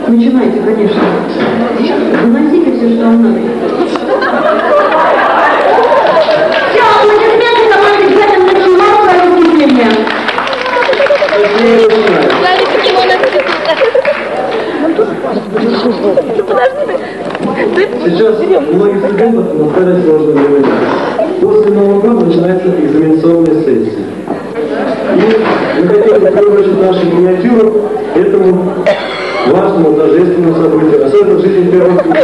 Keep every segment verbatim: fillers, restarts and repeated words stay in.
Начинайте, конечно. Выносите все, что вам надо. Все, аплодисменты команде «Дзен начинал свое выступление». Сейчас многих студентов настали сложные времена. После Нового года начинается экзаменационная сессия. И мы хотели бы приурочить нашу миниатюру этому важному, торжественному событию, особенно в жизни первого курса.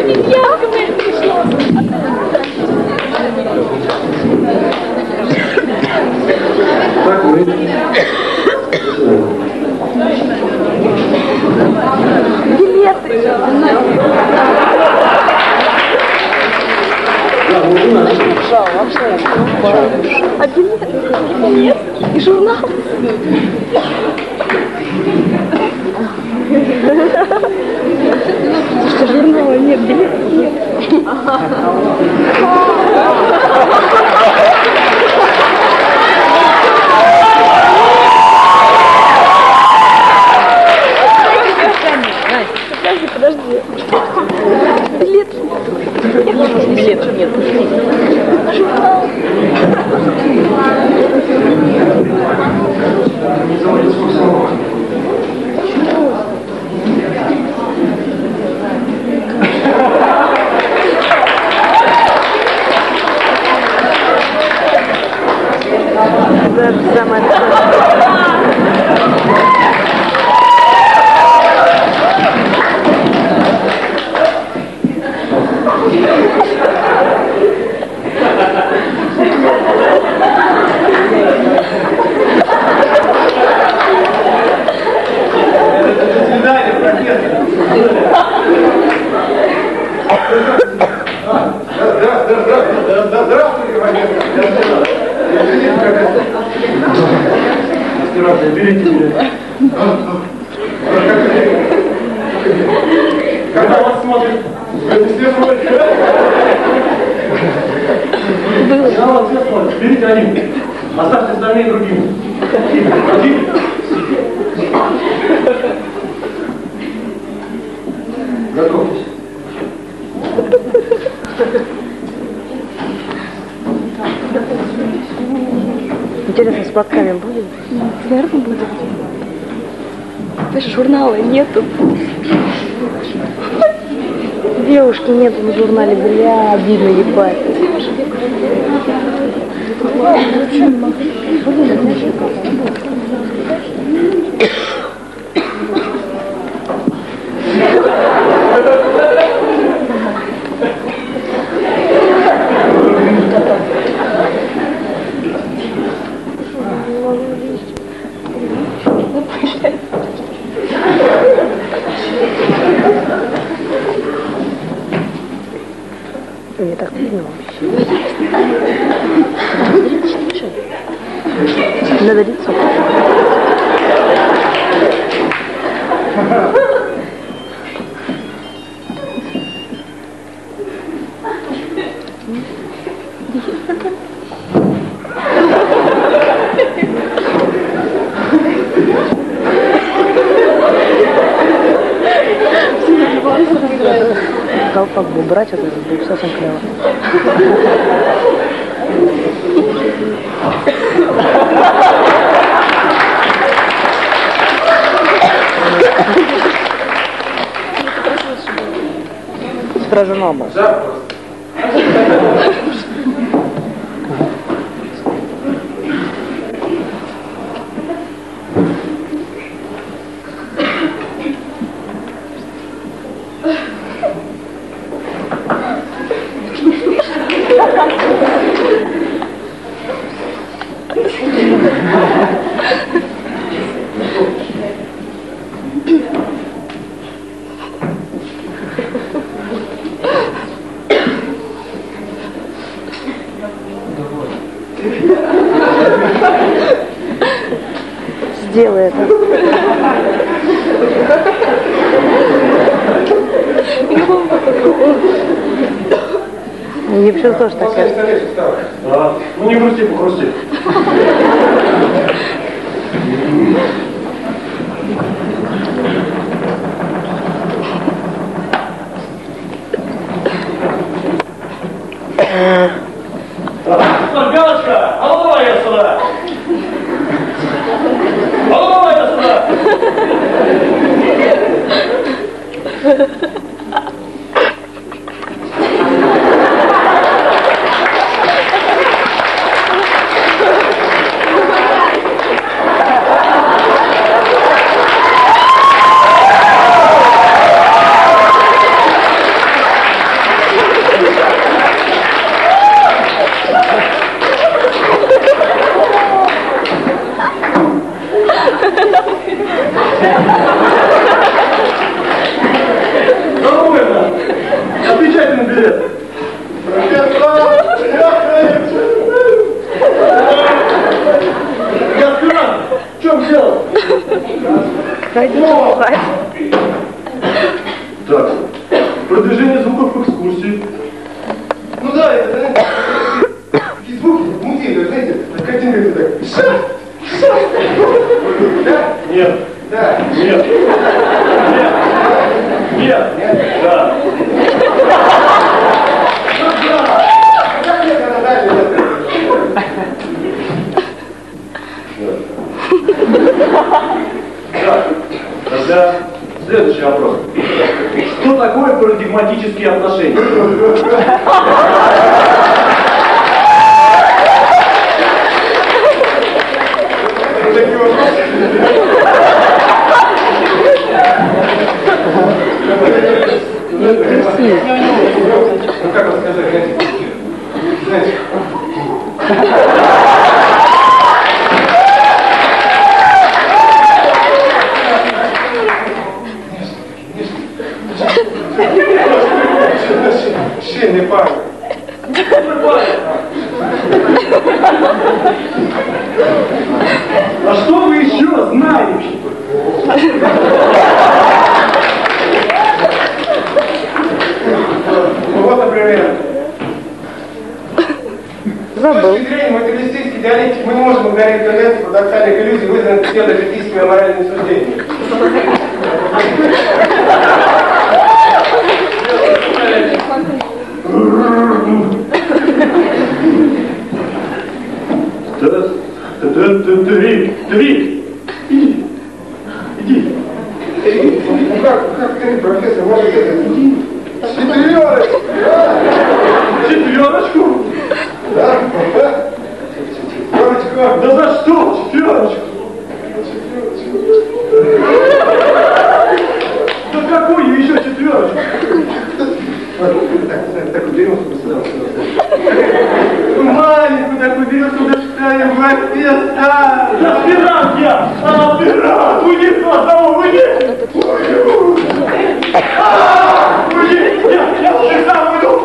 Так мы начинаем. Билеты! Да, вот у нас. А билеты? Нет. И журнал? Что журнала нет, билетов нет. Подожди, подожди. Билет. Билет нет. Журнал. Это самое Когда вас смотрят, это все смотрят. Когда вас все смотрят, берите один. Оставьте остальные другим. Один. Готовьтесь. Интересно, с платками будет? Наверное, будет. Знаешь, журнала нету. Девушки нету на журнале, бля, обидно, ебать. Мне так видно вообще. Надо лицо. Колпак бы убрать, это будет совсем клево. Стража Ноба. Сделай это. Мне почему тоже так кажется. А, ну не грусти, похрусти. Нормально. Отвечайте на билет. Я сказал, в чем дело? Так, продвижение звуков в экскурсии. Ну да, это, знаете, такие звуки, музей, знаете, картинка так. Ша! Ша! Да? Нет. Да. Нет. Нет. Нет. Нет. Да. Как нет, она дальше, Так, тогда следующий вопрос. Что такое парадигматические отношения? такие вопросы. Ну как вам сказать, знаете, знаете. Щельный парень. А что вы еще знаете? Вот, например. Забыл. С точки зрения материалистической диалектики мы не можем игнорировать тенденции парадоксальных иллюзий, вызванных псевдокритическими аморальными суждениями. Твик, Твик, иди, иди. Ну как, как ты, профессор, может это? Четверочку! Четверочку? Да? Четверочку! Да за что четверочку? Да какую еще четверочку? Так, так, уберем, чтобы сюда, сюда. Маленькую такую берешь, куда ставим профессор. Да аспирант я! Аспирант! Уйди с одного, уйди! Уйди! Я, я уже сам уйду!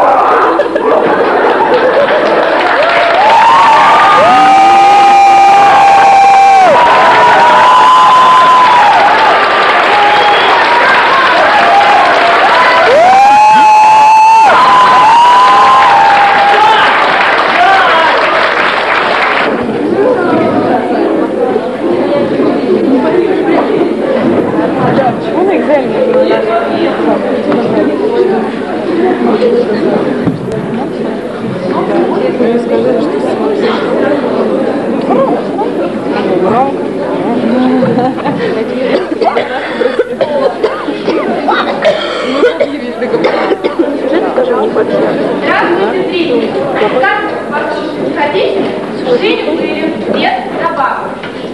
Здравствуйте, зрители! Как вы хотите? Жили были дед да баба.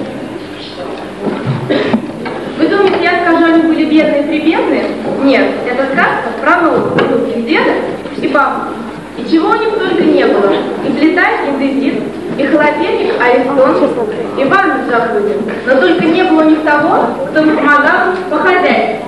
Вы думаете, я скажу, они были бедные-прибедные? Нет, это сказка про внуков деда и бабу. И чего у них только не было. И плита, и дезит, и холодильник, Аристон, и ванну в джакузи. Но только не было у них того, кто им помогал по хозяйству.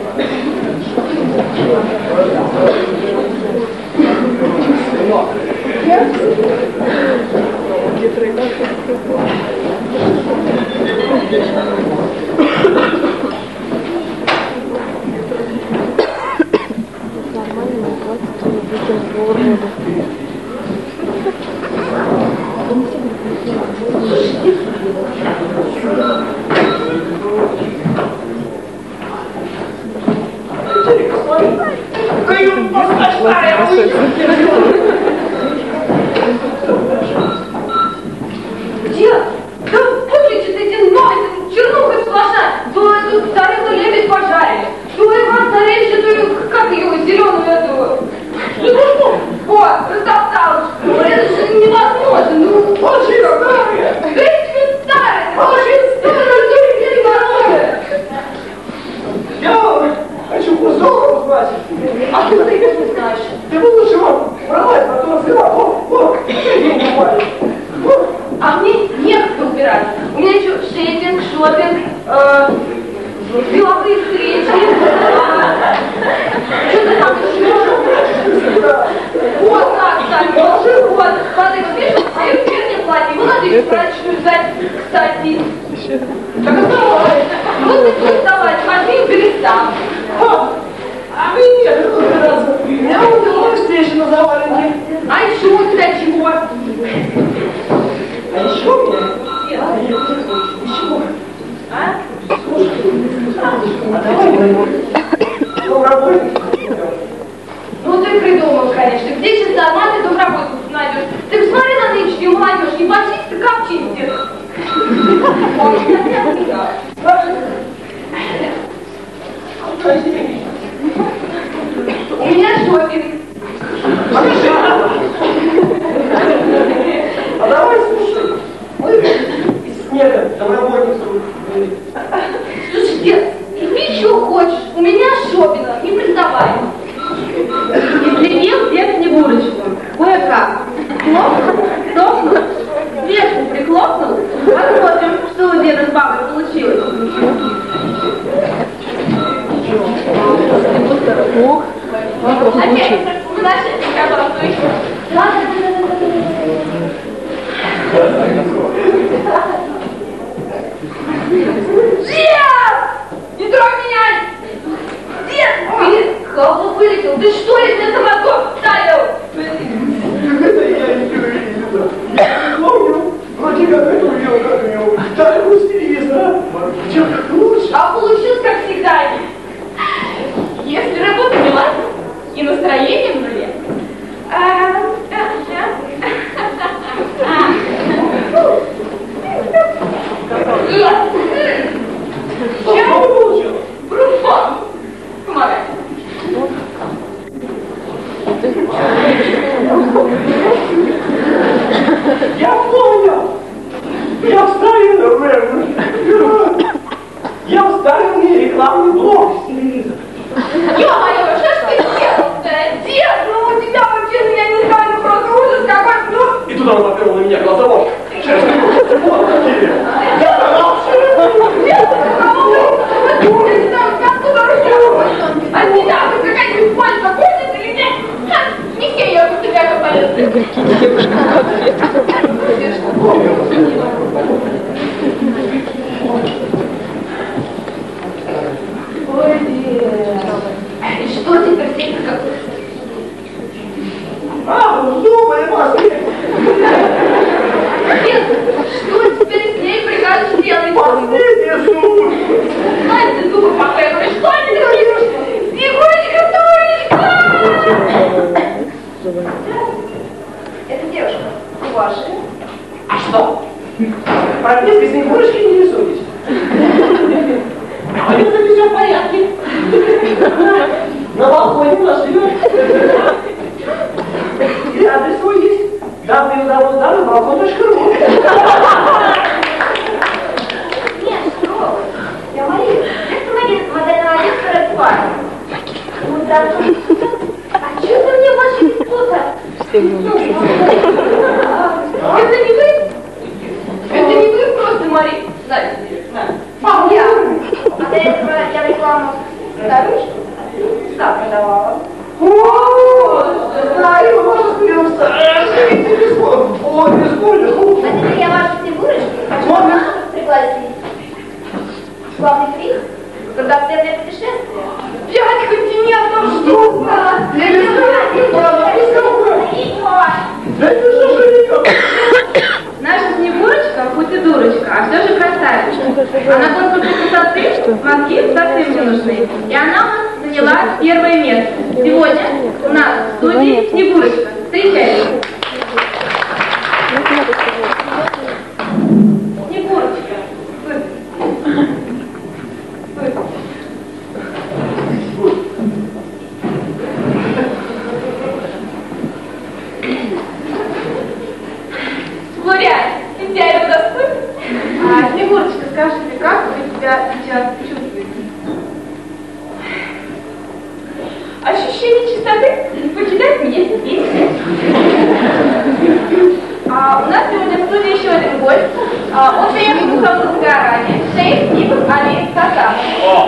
Где? Да выключи ты эти ноги, чернуха сплошная. То эту царевну лебедь пожарили, то Иван Царевич, то как ее, зеленую эту. Вот, растопталась. Ну это же невозможно, ну очень старая. Да это старая, очень старая, не Я хочу кусок узнать. А ты его не знаешь. Ты бы лучше его брала, потом взяла. Вот, вот, деньги упали. Вот. А мне некогда убирать. У меня еще шейдинг, шопинг, э, деловые встречи. Что-то там еще. Вот так, кстати, вот, вот. Смотри, вот видишь, а их верхнее платье. Его надо еще прочную взять, кстати. Так оставай. Вот ты тут вставай, смотри, убери сам. А вы нет, меня удовольствие на заваленке. А еще у тебя чего? А еще у меня? Еще. А? А давай, домработник. Ну ты придумал, конечно. Где сейчас нормальный домработник найдешь? Ты посмотри на нынешнюю молодежь, не почисти, как чистит. У меня шопинг. А давай слушай. Мы из снега домработницу. Слушай, дед, ты что хочешь? У меня шопинг, не признавай. Излепил дед Снегурочку. Кое-как. Хлопнул, стопнул, свечку прихлопнул. Посмотрим, что у деда с бабой получилось. Ух, А теперь, наши работают. Дед! Не трогай меня! Дед! Блин, холоп вылетел. Ты что ли мне самогон вставил? Это я не видел. Я не помню. Вроде как это увидел, как у него. Так с телевизора. Все как лучше. А получилось, как всегда. Если работа не ладна и настроение в нуле. Что получилось? Бруфон! Помогай. Я понял. Я вставил Я вставил мне рекламный блок с телевизора. Ё-моё, что ж ты делал-то? Дед, ну у тебя вообще, я не знаю, ну просто ужас какой, ну... И тут он попёл на меня глазовой. Вот какие. Я старался. А тебя тут какая-нибудь пальца будет или нет? Не все я у тебя как полезла. игорьки, девушка, Ой, дед. И что теперь ты какой? А, зубы, маски. Дед, что теперь с ней прикажешь делать? Последние зубы. Знай, ты зубы потребуешь, что они такие? Снегурочка, Турочка! Это девушка ваша. А что? Пропиской Снегурочки не рисуйтесь. А это все в порядке. На балконе у нас живет. И адрес свой есть. Данные удовольствие, данные балкон точка ру. Нет, что? Я Мария. Это Мария, модельного агентства «Red Park». Ну да, а что ты мне ваши фото? Это не вы? Это не вы просто, Мария. Знаете, на. Я. А до этого я рекламу старушку сам продавала. О, знаю, можно спрямся. Телефон. О, телефон. А теперь я вашу Снегурочку хочу вас пригласить. Главный приз – кругосветное путешествие. Пять континентов, что? Я не знаю, ладно, пусть какое. Да это же жених. Наша Снегурочка, хоть и дурочка, а все же красавица. А на конкурсе красоты мозги совсем не нужны. И она у нас заняла первое место. Сегодня у нас в студии Снегурочка. Встречайте. Снегурочка. Гулять, тебя его доступит? А, Снегурочка, скажите, как вы себя сейчас чувствуете? Ощущение чистоты покидает меня здесь. А у нас сегодня в студии еще один гость. А, он приехал из Саудовской Аравии. Шейх Ибн Али Сатар.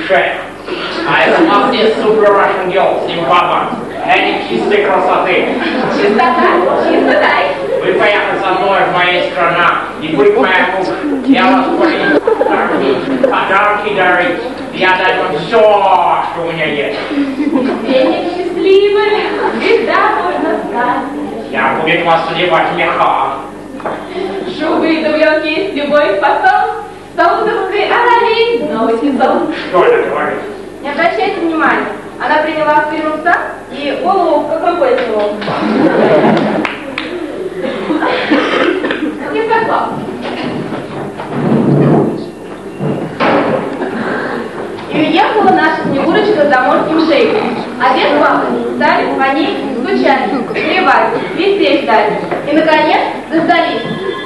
шея. А это у нас здесь супер Russian girl, Симпаба. Они чистой красоты. Чистота, чистота. Вы поехали со мной в мою страну, и быть моя муж. Я вас буду подарки дарить. Я даю вам все, что у меня есть. Денег счастливый, всегда можно стать. Я буду вас одевать меха. Шубы и дубленки есть любой фасон. Саудовской Аравии новый сезон. Что это говорит? Не обращайте внимания. Она приняла спиртуса и голову в какой пояснил. Не согласна. И уехала наша Снегурочка за морским шейком. А без папы стали звонить, стучать, сгребать, везде ждать. И, наконец, дождались.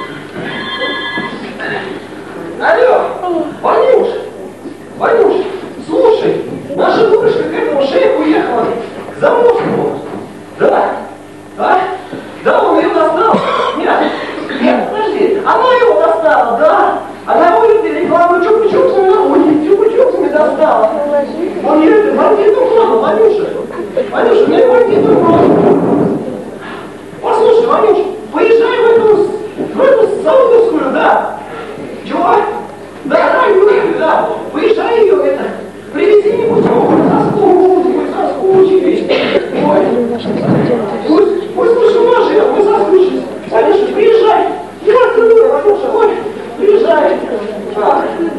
Алло, Ванюш, Ванюш, слушай, наша дурочка к этому шейху уехала к Заморскому. Да, а? Да, он ее достал. Нет, нет, подожди, она его достала, да. Она его рекламу чупа-чупсами на улице, чупа-чупсами достала. Он ее бандитом клал, Ванюша. Ванюша, мне бандитом клал. Послушай, Ванюш, поезжай в эту, в эту Саудовскую, да. Чего? Да, да, Юрий, да. Поезжай ее, это, привези мне путевку, соскучились, соскучились. Ой, пусть, пусть мы с ума живем, мы соскучились. Ванюша, приезжай. Я открою, Ванюша, ой, приезжай. А.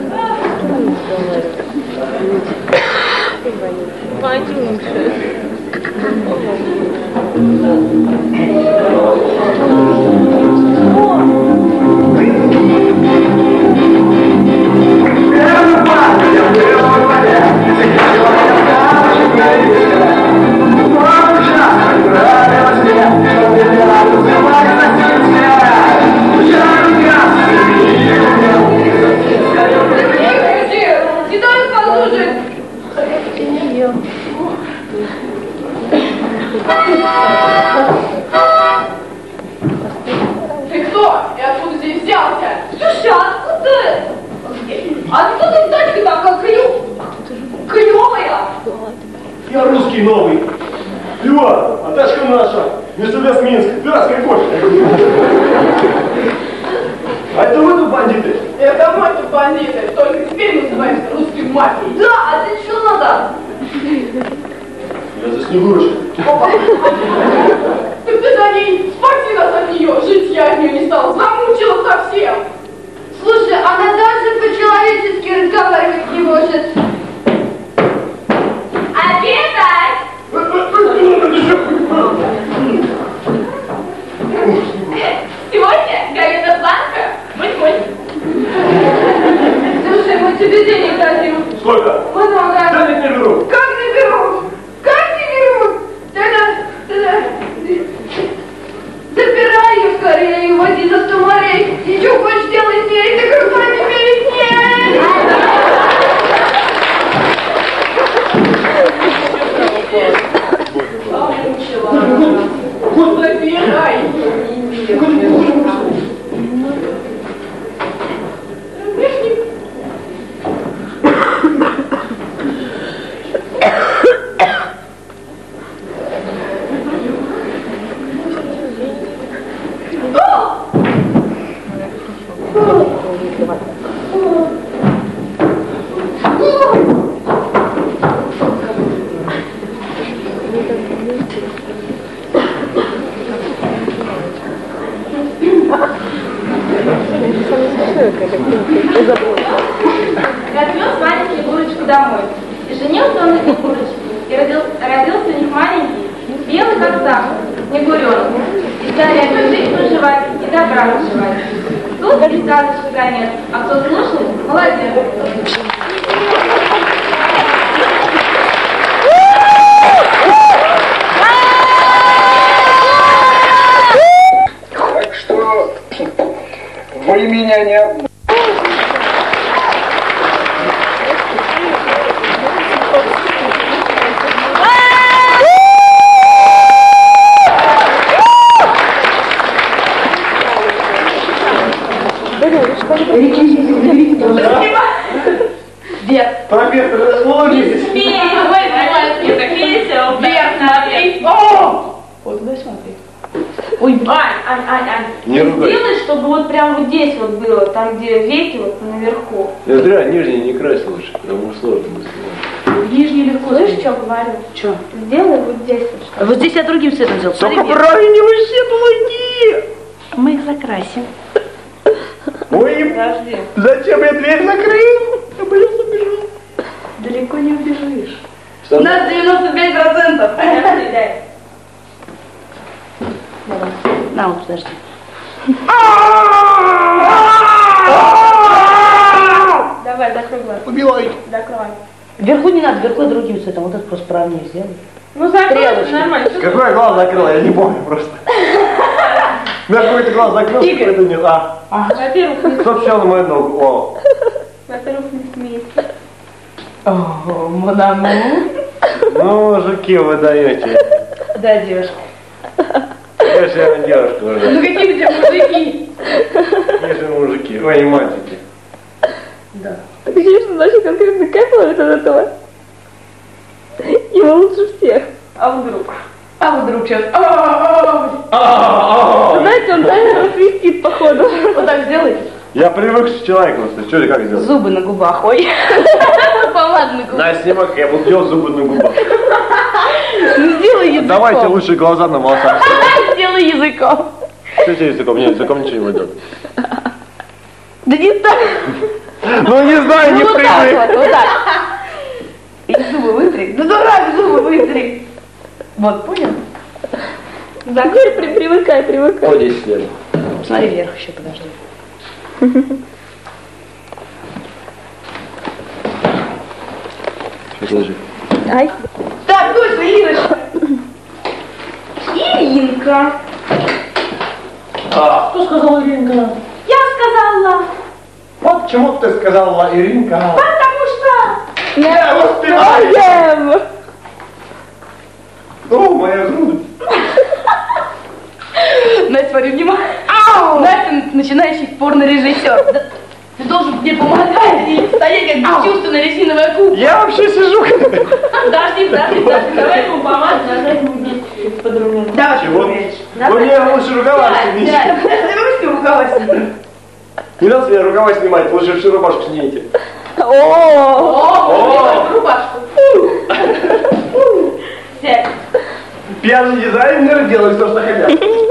Ты кто? И откуда здесь взялся? Слушай, откуда? Откуда ты тачка такая клю... клевая? Я русский новый. Иван, а тачка наша. Мерседес Минск, пиратская кошка. А это вы тут бандиты? Это мы тут бандиты, только теперь называемся русской мафией. Да, а ты что надо? Я за Снегурочку. Так ты за ней, спаси нас от нее, жить я от нее не стал, замучила совсем. Слушай, она даже по-человечески разговаривать не может. Обедать! Сегодня галета бланка, будь-будь. Слушай, мы тебе денег дадим. Сколько? Много. Денег не беру. Как не берут? Как не берут? Тогда, тогда, забирай ее скорее и уводи за сто морей. И что хочешь делать с ней? Ты крупами перед ней. Замучила. Забирай. Отвез Ваня Снегурочку домой. И женился он на Снегурочке. И родил, родился у них маленький, белый как сахар, Снегуренок. И стали опять жизнь проживать и добра наживать. Тут и сказочный конец, а кто слушал, молодец. Так что вы меня не обманываете. Вверх. Профессор, Не ложитесь. смей, ой, давай, список, весел. Вверх, наверх. О! Вот туда смотри. Ой, Ань, Ань, Ань, Ань. Не Ты ругай. сделай, чтобы вот прям вот здесь вот было, там где веки вот наверху. Я зря нижний не крась лучше, потому что сложно быстро. Нижний легко. Слышишь, что говорю? Что? Сделай вот здесь вот что. Вот здесь я другим цветом сделал. Смотри, Только вверх. правильно вообще помоги! Мы их закрасим. Ой, Подожди. зачем я дверь закрыл? Я боялся убежал. Далеко не убежишь. Что? У нас девяносто пять процентов. Подожди, дай. Давай. На, вот подожди. Давай, закрой глаз. Убивай. Закрой. Вверху не надо, вверху другим цветом. Вот это просто правильнее сделай. Ну закрой, Стрелочки. нормально. Что Какой я глаз закрыл, я не помню просто. Я какой-то глаз закрыл, Игорь. какой-то нет. А, ты? Во-первых, не- кто сел на мою ногу? О. во-первых, не смейся. Ого, мадаму. Ну, мужики, вы даете. Да, девушка. Конечно, я на девушку Ну уже. какие у тебя мужики? Конечно, мужики. Ой, не мальчики. Да. Ты конечно, Даша конкретно кайфует от этого. Его лучше всех. А вдруг? А вот вдруг сейчас. Знаете, он даже свистит, походу. Вот так сделай. Я привык к человеку. Что ли, как сделать? Зубы на губах, ой. Помаду на губах. На, снимок, я буду делать зубы на губах. Ну сделай языком. Давайте лучше глаза на волосах. Сделай языком. Что тебе языком? Нет, языком ничего не выйдет. Да не так. Ну не знаю, не Ну вот так привык. вот, вот так. И зубы вытри. Ну дурак, зубы вытри. Вот, понял? Теперь при, привыкай, привыкай. Вот десять лет. Смотри вверх еще, подожди. Сейчас ложи. Ай. Так, точно, Ирочка. Иринка. А, кто сказал Иринка? Я сказала. Вот почему ты сказала Иринка? Потому что... Я успеваю. Эм. О, моя грудь. Настя, смотри, внимание. Настя, начинающий порно-режиссер. Да, ты должен мне помогать и стоять как бесчувственная резиновая кукла. Я вообще сижу. Подожди, подожди, подожди. Давай ему помочь, нажать ему здесь. Давай, Чего? умеешь. Вы мне лучше рукава снимите. Давай, рукава сними. Не надо мне рукава снимать, лучше всю рубашку снимите. О. О, рубашку. Сядь. Пьяный дизайнер делает то, что хотят.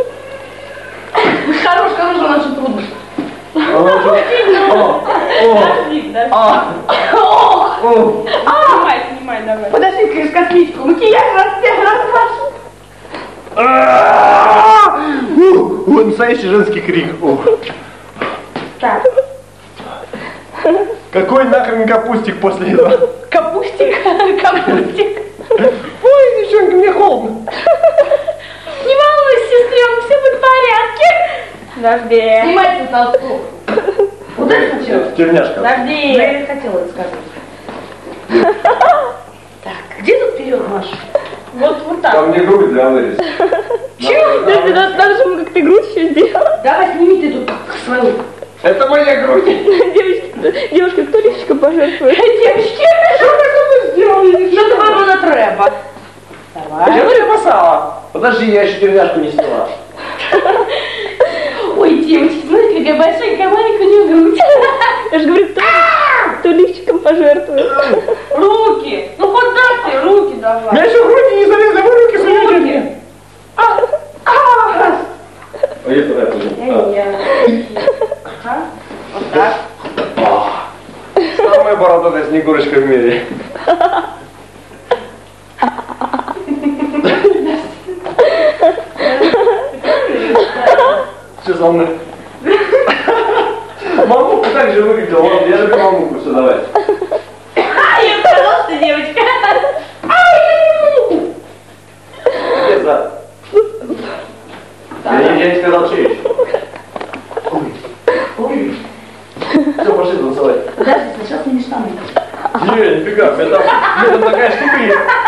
Хорош, хорош, у нас же трудно. Подожди, подожди. Снимай, снимай, давай. Подожди, через косметику. Макияж раз всех раскрашу. Настоящий женский крик. Так. Какой нахрен капустик после этого? Капустик, капустик. Ой, девчонка, мне холодно. Не волнуйся, сестренка, все будет в порядке. Подожди. Снимайте толсту. Вот это что? Терняшка. Подожди. Я не хотела это сказать. Так, где тут вперед, Маша? Вот, вот так. Там мне грудь для вырез. Чего? Подожди, надо, надо же ему как-то грудь еще сделать. Давай, сними ты тут свою. Это моя грудь. Девочки, девушка, кто личико пожертвует? Девочки, что вы тут сделали? Что-то вам на треба. Давай. Я тебе посала. Подожди, я еще терняшку не сняла. Ой, девочки, смотрите, какая большая, какая маленькая у нее грудь. Я же говорю, кто, кто личиком пожертвует? Руки. Ну куда ты? Руки давай. У меня еще груди не залезли, вы руки суете мне. А я туда Вот так. Самая бородатая снегурочка в мире. Что за мной? Мамука так же выглядела, ладно, я люблю мамуку все давать. А, я сказала, что девочка. Где за? Я, не- я не сказал, что еще. Ой. Все, пошли танцевать. Подожди, сначала сними штаны. Не, нифига, у меня там, у меня там такая штука есть.